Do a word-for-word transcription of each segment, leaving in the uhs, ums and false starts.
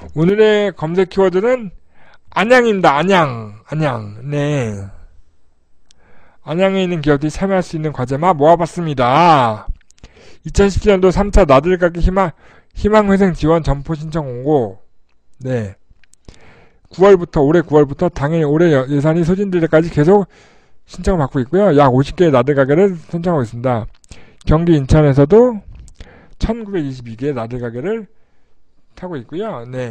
오늘의 검색 키워드는 안양입니다. 안양. 안양. 네. 안양에 있는 기업들이 참여할 수 있는 과제만 모아봤습니다. 이천십칠 년도 삼 차 나들가기 희망, 희망회생 지원 점포 신청 공고. 네. 구월부터, 올해 구월부터 당연히 올해 예산이 소진될 때까지 계속 신청을 받고 있고요. 약 오십 개의 나들가게를 선정하고 있습니다. 경기 인천에서도 천구백이십이 개의 나들가게를 타고 있고요. 네.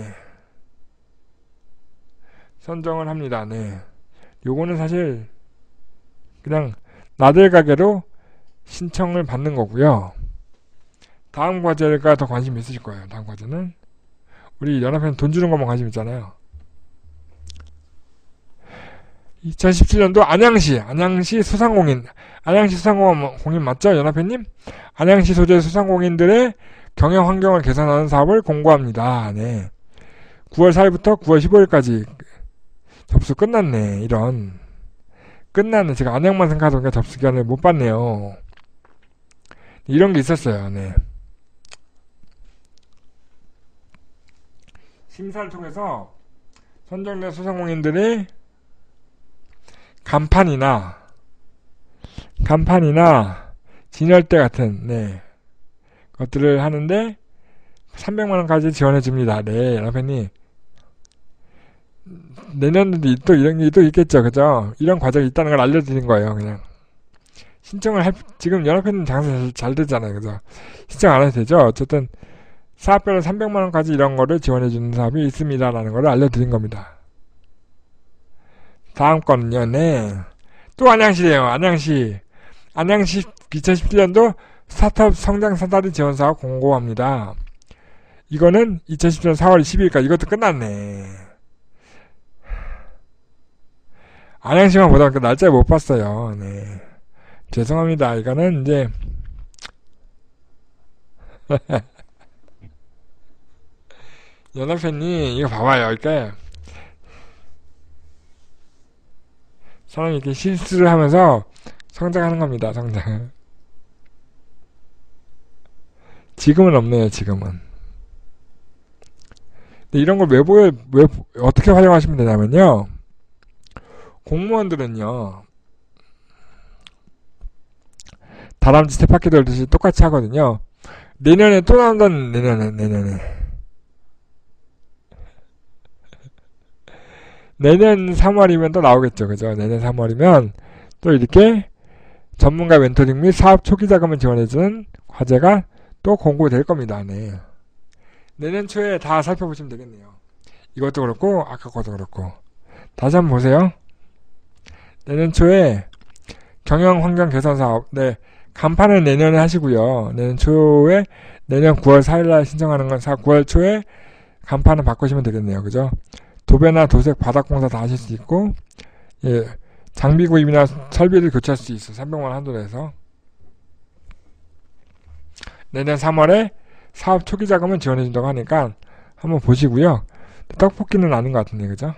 선정을 합니다. 네. 요거는 사실 그냥 나들가게로 신청을 받는 거고요. 다음 과제가 더 관심 있으실 거예요. 다음 과제는 우리 연합회는 돈 주는 것만 관심 있잖아요. 이천십칠 년도 안양시 안양시 소상공인 안양시 소상공인 맞죠? 연합회님? 안양시 소재 소상공인들의 경영 환경을 개선하는 사업을 공고합니다. 네. 구월 사일부터 구월 십오일까지 접수 끝났네. 이런 끝났네. 제가 안양만 생각하다 보니까 접수 기간을 못 봤네요. 이런 게 있었어요. 네. 심사를 통해서 선정된 소상공인들이 간판이나 간판이나 진열대 같은 네 것들을 하는데 삼백만 원까지 지원해 줍니다. 네, 연합회님. 내년에도 또 이런 게 또 있겠죠. 그죠? 이런 과정이 있다는 걸 알려드린 거예요. 그냥 신청을 할 지금 연합회는 장사 잘, 잘 되잖아요. 그죠? 신청 안 해도 되죠. 어쨌든 사업별로 삼백만 원까지 이런 거를 지원해 주는 사업이 있습니다라는 걸 알려드린 겁니다. 다음 거는요. 네. 또 안양시래요. 안양시. 안양시 이천십칠 년도 스타트업 성장 사다리 지원 사업 공고합니다. 이거는 이천십칠 년 사월 십이일까지 이것도 끝났네. 안양시만 보다 보니까 날짜를 못 봤어요. 네. 죄송합니다. 이거는 이제 연합회님 이거 봐봐요. 이렇게 사람이 이렇게 실수를 하면서 성장하는 겁니다. 성장. 지금은 없네요. 지금은. 근데 이런 걸 왜 보여, 왜, 어떻게 활용하시면 되냐면요. 공무원들은요. 다람쥐 스텝바퀴 돌듯이 똑같이 하거든요. 내년에 또 나온다는, 내년에, 내년에. 내년 삼월이면 또 나오겠죠. 그죠? 내년 삼월이면 또 이렇게 전문가 멘토링 및 사업 초기 자금을 지원해주는 과제가 또 공고될 겁니다. 네. 내년 초에 다 살펴보시면 되겠네요. 이것도 그렇고 아까 것도 그렇고 다시 한번 보세요. 내년 초에 경영 환경 개선 사업 네 간판은 내년에 하시고요. 내년 초에 내년 구월 사일날 신청하는 건 구월 초에 간판은 바꾸시면 되겠네요. 그죠? 도배나 도색, 바닥공사 다 하실 수 있고, 예, 장비 구입이나 설비를 교체할 수 있어요. 삼백만 원 한도 내에서. 내년 삼월에 사업 초기 자금을 지원해준다고 하니까 한번 보시고요. 떡볶이는 아닌 것 같은데, 그죠?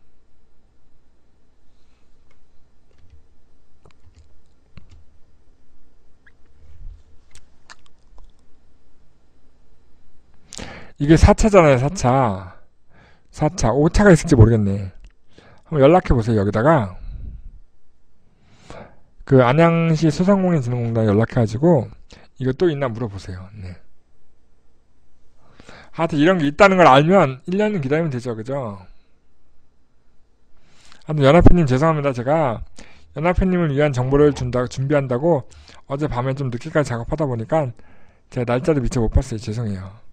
이게 사 차잖아요, 사 차. 사 차, 오 차가 있을지 모르겠네. 한번 연락해보세요, 여기다가. 그, 안양시 소상공인진흥공단에 연락해가지고, 이거 또 있나 물어보세요, 네. 하여튼 이런 게 있다는 걸 알면, 일 년은 기다리면 되죠, 그죠? 하여튼 연합회님 죄송합니다, 제가. 연합회님을 위한 정보를 준다, 준비한다고, 어제 밤에 좀 늦게까지 작업하다 보니까, 제가 날짜를 미처 못 봤어요, 죄송해요.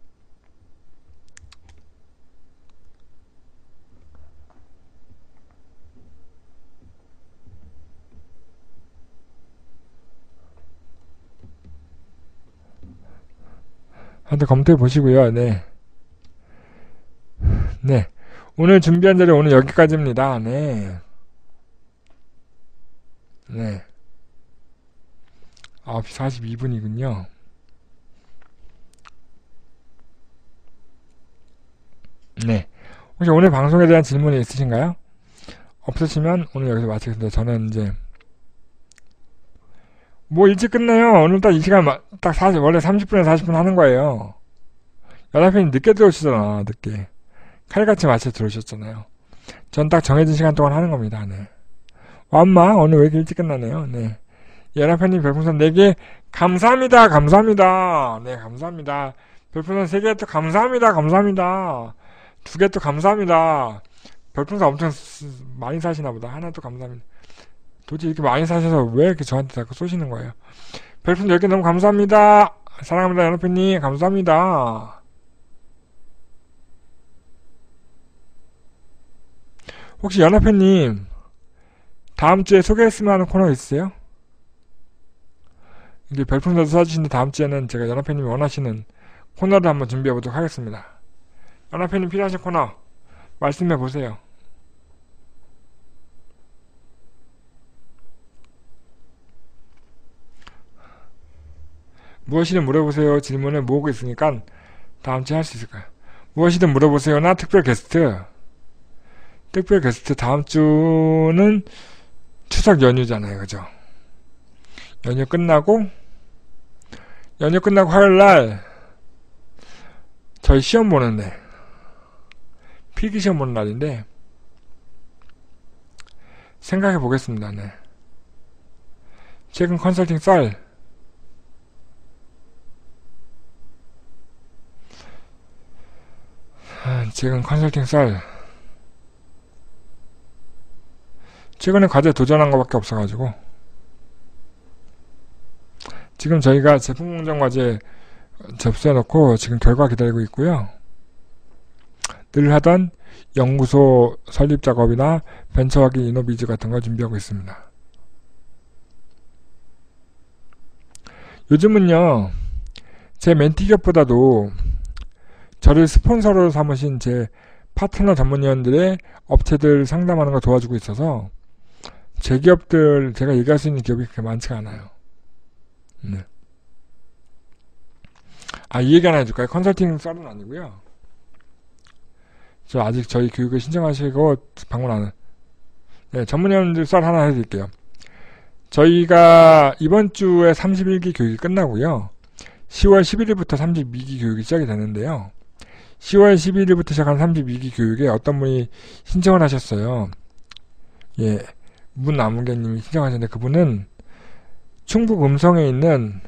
한번 검토해 보시고요. 네. 네. 오늘 준비한 자료 오늘 여기까지입니다. 네. 네. 아홉 시 사십이 분이군요. 네. 혹시 오늘 방송에 대한 질문이 있으신가요? 없으시면 오늘 여기서 마치겠습니다. 저는 이제 뭐 일찍 끝내요. 오늘 딱 이 시간 딱 사십 원래 삼십 분에 사십 분 하는 거예요. 연합회님 늦게 들어오시잖아. 늦게. 칼같이 맞춰 들어오셨잖아요. 전 딱 정해진 시간 동안 하는 겁니다. 네. 엄마, 오늘 왜 이렇게 일찍 끝나네요. 네. 연합회님 별풍선 네 개, 감사합니다. 감사합니다. 네, 감사합니다. 별풍선 세 개 또 감사합니다. 감사합니다. 두 개 또 감사합니다. 별풍선 엄청 많이 사시나 보다. 하나 또 감사합니다. 도대체 이렇게 많이 사셔서 왜 이렇게 저한테 자꾸 쏘시는 거예요? 별풍선 열 개 너무 감사합니다. 사랑합니다. 연합회님, 감사합니다. 혹시 연합회님, 다음 주에 소개했으면 하는 코너 있으세요? 이제 별풍선도 써주시는데 다음 주에는 제가 연합회님이 원하시는 코너를 한번 준비해보도록 하겠습니다. 연합회님 필요하신 코너 말씀해보세요. 무엇이든 물어보세요. 질문을 모으고 있으니까 다음 주에 할 수 있을까요? 무엇이든 물어보세요나 특별 게스트. 특별 게스트 다음 주는 추석 연휴잖아요. 그죠? 연휴 끝나고 연휴 끝나고 화요일날 저희 시험 보는데 필기시험 보는 날인데 생각해 보겠습니다. 네. 최근 컨설팅 썰 최근 컨설팅 썰 최근에 과제 도전한 것밖에 없어가지고 지금 저희가 제품공정 과제 접수해놓고 지금 결과 기다리고 있고요. 늘 하던 연구소 설립 작업이나 벤처 확인 이노비즈 같은 거 준비하고 있습니다. 요즘은요, 제 멘티 기업보다도 저를 스폰서로 삼으신 제 파트너 전문위원들의 업체들 상담하는 거 도와주고 있어서 제 기업들, 제가 얘기할 수 있는 기업이 그렇게 많지가 않아요. 네. 아, 이 얘기 하나 해줄까요? 컨설팅 썰은 아니고요. 저 아직 저희 교육을 신청하시고 방문 안 해. 네, 전문위원들 썰 하나 해드릴게요. 저희가 이번 주에 삼십일 기 교육이 끝나고요. 시월 십일일부터 삼십이 기 교육이 시작이 되는데요. 시월 십일일부터 시작한 삼십이 기 교육에 어떤 분이 신청을 하셨어요. 예, 문아무개님이 신청하셨는데 그분은 충북 음성에 있는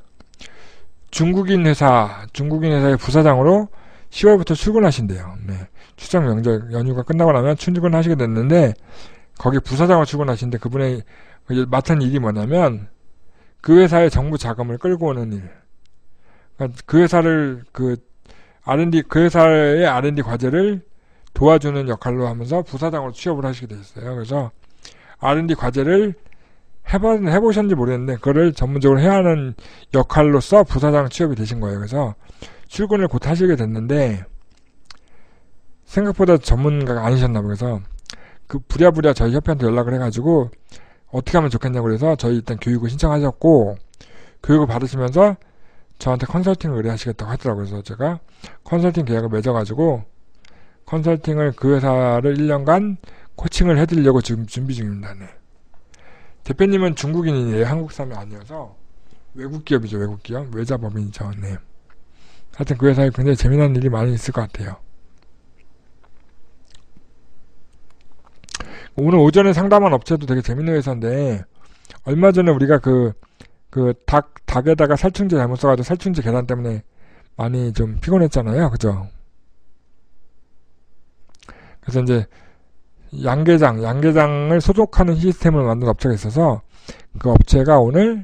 중국인 회사, 중국인 회사의 부사장으로 시월부터 출근하신대요. 네. 추석 명절 연휴가 끝나고 나면 출근하시게 됐는데 거기 부사장으로 출근하시는데 그분의 맡은 일이 뭐냐면 그 회사의 정부 자금을 끌고 오는 일. 그러니까 그 회사를 그 알앤디 그 회사의 알앤디 과제를 도와주는 역할로 하면서 부사장으로 취업을 하시게 되셨어요. 그래서 알앤디 과제를 해봐, 해보셨는지 모르겠는데 그거를 전문적으로 해야 하는 역할로서 부사장 취업이 되신 거예요. 그래서 출근을 곧 하시게 됐는데 생각보다 전문가가 아니셨나 봐요. 그래서 그 부랴부랴 저희 협회한테 연락을 해가지고 어떻게 하면 좋겠냐고 그래서 저희 일단 교육을 신청하셨고 교육을 받으시면서 저한테 컨설팅을 의뢰하시겠다고 하더라고요. 그래서 제가 컨설팅 계약을 맺어가지고 컨설팅을 그 회사를 일 년간 코칭을 해드리려고 지금 준비 중입니다. 네. 대표님은 중국인이에요. 한국 사람이 아니어서 외국 기업이죠. 외국 기업. 외자법인이죠. 네. 하여튼 그 회사에 굉장히 재미난 일이 많이 있을 것 같아요. 오늘 오전에 상담한 업체도 되게 재밌는 회사인데 얼마 전에 우리가 그 그 닭 닭에다가 살충제 잘못 써가지고 살충제 계단 때문에 많이 좀 피곤했잖아요. 그죠? 그래서 이제 양계장, 양계장을 소독하는 시스템을 만든 업체가 있어서 그 업체가 오늘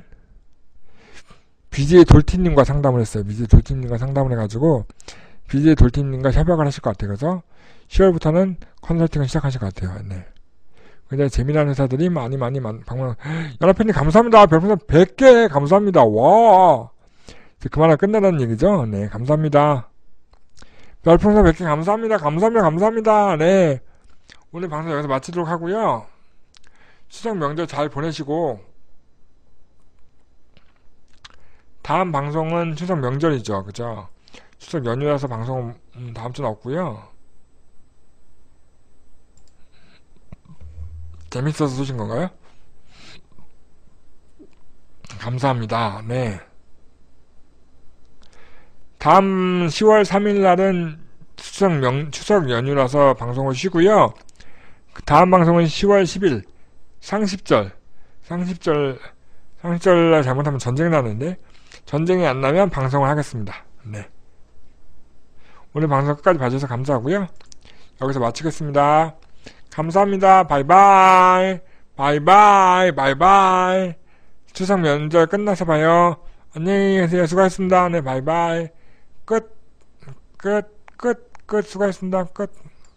비제이 돌팀님과 상담을 했어요. 비제이 돌팀님과 상담을 해가지고 비제이 돌팀님과 협약을 하실 것 같아요. 그래서 시월부터는 컨설팅을 시작하실 것 같아요. 네. 굉장히 재미난 회사들이 많이 많이 방문. 연합회님 감사합니다. 별풍선 백 개 감사합니다. 와, 이제 그만하고 끝내라는 얘기죠. 네, 감사합니다. 별풍선 백 개 감사합니다. 감사합니다. 감사합니다. 네, 오늘 방송 여기서 마치도록 하고요. 추석 명절 잘 보내시고 다음 방송은 추석 명절이죠. 그죠? 추석 연휴라서 방송 음, 다음 주는 없고요. 재밌어서 쏘신 건가요? 감사합니다. 네. 다음 시월 삼일 날은 추석 명, 추석 연휴라서 방송을 쉬고요. 그 다음 방송은 시월 십일, 상십절. 상십절, 상십절날 잘못하면 전쟁 나는데, 전쟁이 안 나면 방송을 하겠습니다. 네. 오늘 방송 끝까지 봐주셔서 감사하고요. 여기서 마치겠습니다. 감사합니다. 바이바이. 바이바이. 바이바이. 추석 명절 끝나서 봐요. 안녕히 계세요. 수고하셨습니다. 네, 바이바이. 끝. 끝. 끝. 끝. 수고하셨습니다. 끝.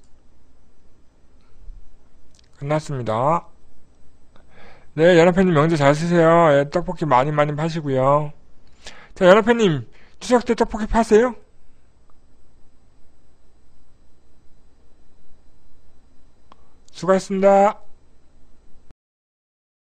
끝났습니다. 네, 연합회님 명절 잘 쓰세요. 예, 떡볶이 많이 많이 파시고요. 자, 연합회님 추석 때 떡볶이 파세요? 수고하셨습니다.